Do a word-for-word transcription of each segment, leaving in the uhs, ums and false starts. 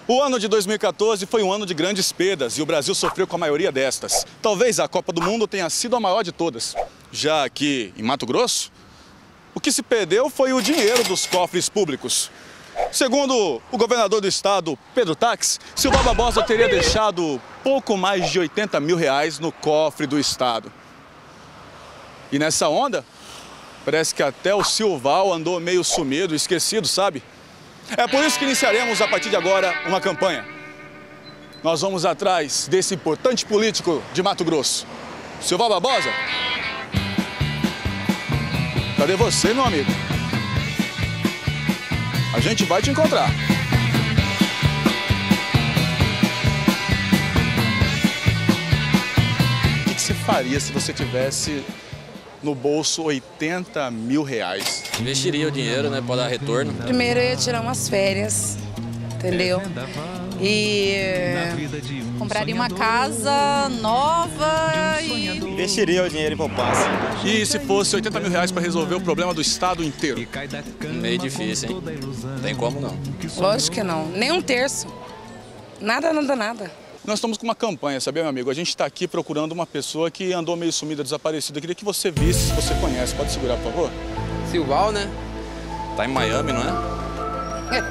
O ano de dois mil e quatorze foi um ano de grandes perdas e o Brasil sofreu com a maioria destas. Talvez a Copa do Mundo tenha sido a maior de todas. Já aqui em Mato Grosso, o que se perdeu foi o dinheiro dos cofres públicos. Segundo o governador do estado, Pedro Taques, Silval Barbosa teria deixado pouco mais de oitenta mil reais no cofre do estado. E nessa onda, parece que até o Silval andou meio sumido, esquecido, sabe? É por isso que iniciaremos, a partir de agora, uma campanha. Nós vamos atrás desse importante político de Mato Grosso. Silval Barbosa? Cadê você, meu amigo? A gente vai te encontrar. O que você faria se você tivesse no bolso oitenta mil reais? Investiria o dinheiro, né, para dar retorno. Primeiro eu ia tirar umas férias, entendeu? E compraria uma casa nova e... Investiria o dinheiro em poupança. E se fosse oitenta mil reais para resolver o problema do estado inteiro? Meio difícil, hein? Não tem como não. Lógico que não, nem um terço. Nada, nada, nada. Nós estamos com uma campanha, sabia, meu amigo? A gente está aqui procurando uma pessoa que andou meio sumida, desaparecida. Eu queria que você visse, se você conhece. Pode segurar, por favor? Silval, né? Tá em Miami, não é?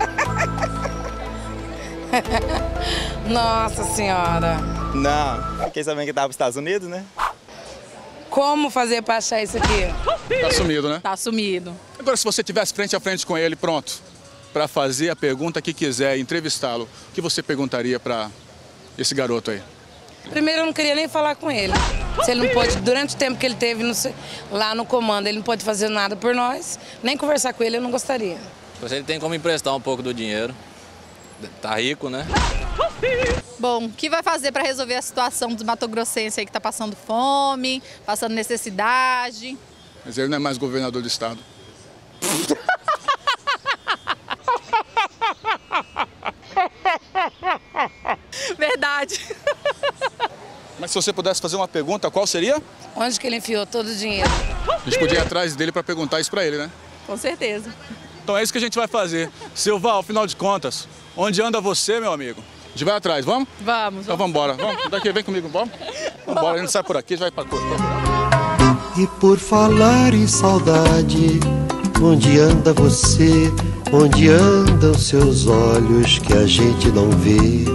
Nossa Senhora. Não, fiquei sabendo que tava nos Estados Unidos, né? Como fazer para achar isso aqui? Tá sumido, né? Tá sumido. Agora, se você tivesse frente a frente com ele, pronto, para fazer a pergunta que quiser, entrevistá-lo, o que você perguntaria para esse garoto aí? Primeiro, eu não queria nem falar com ele. Se ele não pode, durante o tempo que ele teve no, lá no comando, ele não pode fazer nada por nós, nem conversar com ele eu não gostaria. Você ele tem como emprestar um pouco do dinheiro. Tá rico, né? Bom, o que vai fazer para resolver a situação dos matogrossenses aí que tá passando fome, passando necessidade? Mas ele não é mais governador do estado. Verdade. Mas se você pudesse fazer uma pergunta, qual seria? Onde que ele enfiou todo o dinheiro? A gente podia ir atrás dele para perguntar isso para ele, né? Com certeza. Então é isso que a gente vai fazer. Silval, afinal de contas, onde anda você, meu amigo? A gente vai atrás, vamos? Vamos. Então vamos embora. Vamos, daqui, vem comigo, vamos? Vamos embora, a gente sai por aqui, já vai para coisa. E por falar em saudade, onde anda você? Onde andam seus olhos que a gente não vê?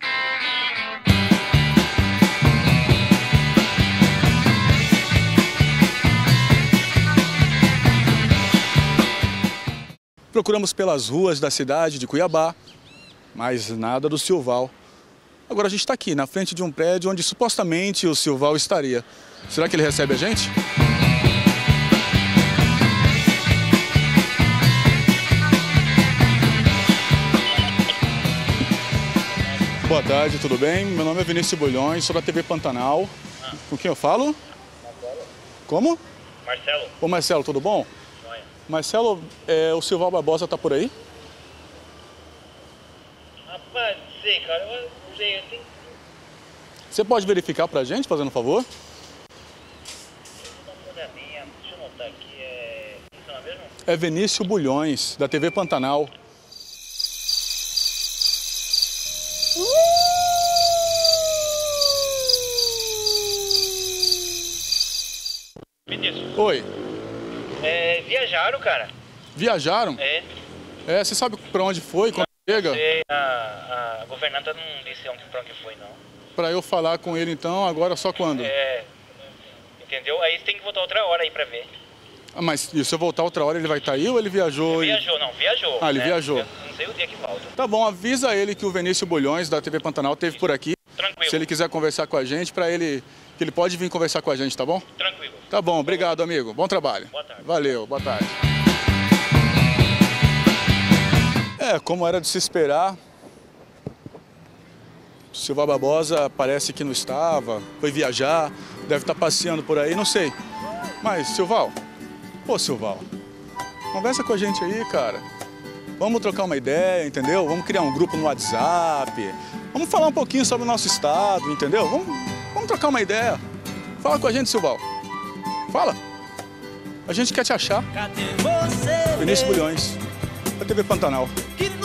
Procuramos pelas ruas da cidade de Cuiabá, mas nada do Silval. Agora a gente está aqui, na frente de um prédio onde supostamente o Silval estaria. Será que ele recebe a gente? Boa tarde, tudo bem? Meu nome é Vinícius Bulhões, sou da T V Pantanal. Com quem eu falo? Como? Marcelo. Ô Marcelo, tudo bom? Marcelo, é, o Silval Barbosa tá por aí? Rapaz, não sei, cara, eu não sei, eu tenho... Você pode verificar pra gente, fazendo um favor? Deixa eu dar uma olhadinha, deixa eu notar aqui, é... Isso não é mesmo? É Vinícius Bulhões, da T V Pantanal. Vinícius. Oi. É, viajaram, cara. Viajaram? É. É, você sabe pra onde foi, quando chega? Sei, a, a governanta não disse onde, pra onde foi, não. Pra eu falar com ele então, agora só quando? É, entendeu? Aí você tem que voltar outra hora aí pra ver. Ah, mas e se eu voltar outra hora, ele vai estar aí ou ele viajou? Ele e... viajou, não, viajou. Ah, ele né? viajou. Eu não sei o dia que volta. Tá bom, avisa ele que o Vinícius Bulhões, da T V Pantanal, esteve por aqui. Tranquilo. Se ele quiser conversar com a gente, pra ele, que ele pode vir conversar com a gente, tá bom? Tranquilo. Tá bom, obrigado, amigo. Bom trabalho. Boa tarde. Valeu, boa tarde. É, como era de se esperar, Silval Barbosa parece que não estava, foi viajar, deve estar passeando por aí, não sei. Mas, Silval, pô, Silval, conversa com a gente aí, cara. Vamos trocar uma ideia, entendeu? Vamos criar um grupo no WhatsApp. Vamos falar um pouquinho sobre o nosso estado, entendeu? Vamos, vamos trocar uma ideia. Fala com a gente, Silval. Fala. A gente quer te achar. Vinícius Bulhões, da T V Pantanal.